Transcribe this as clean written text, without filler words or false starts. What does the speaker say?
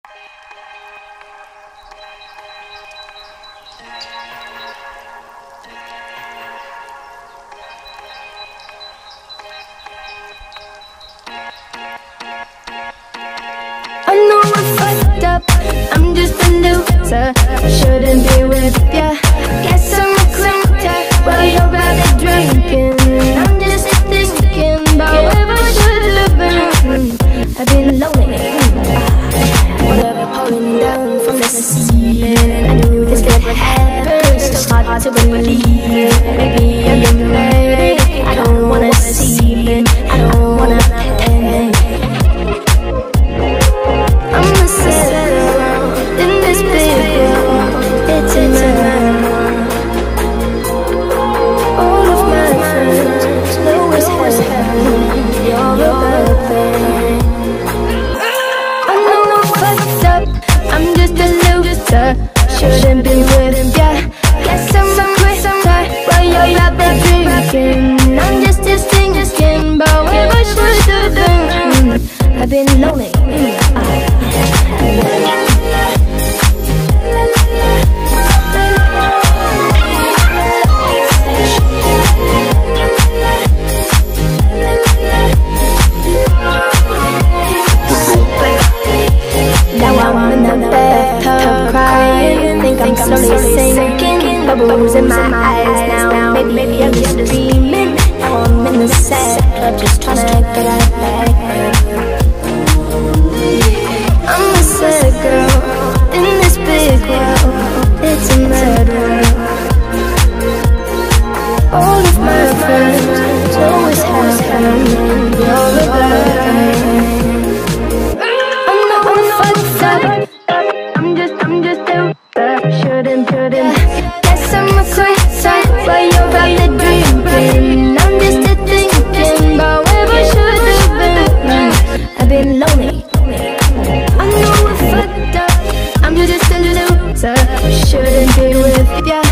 I know I fucked up, I'm just a loser, shouldn't be with ya. Guess I'm a quitter while you're out there drinking. I'm just thinking about where I should've been. I've been lonely, whatever, pulling down from the ceiling. I knew this could happen, it's hard to believe. Maybe I've been ready, I don't wanna see it, I don't wanna panic. Shouldn't be with ya. Guess I'm a quitter while you're out there drinking. I'm just thinking about where I should've been. I've been lonely. Now I'm in the bathtub crying, think I'm slowly sinking, bubbles in my eyes now. Maybe I'm just dreaming. Now I'm in the sad club, just tryna get out of bed. I'm a sad girl in this big world. It's a mad world. All of my friends always have come. You're a bad guy. Guess I'm a quitter while you're out there drinking. I'm just thinking about where I should've been. I've been lonely. I know I fucked up, I'm just a loser, shouldn't be with ya.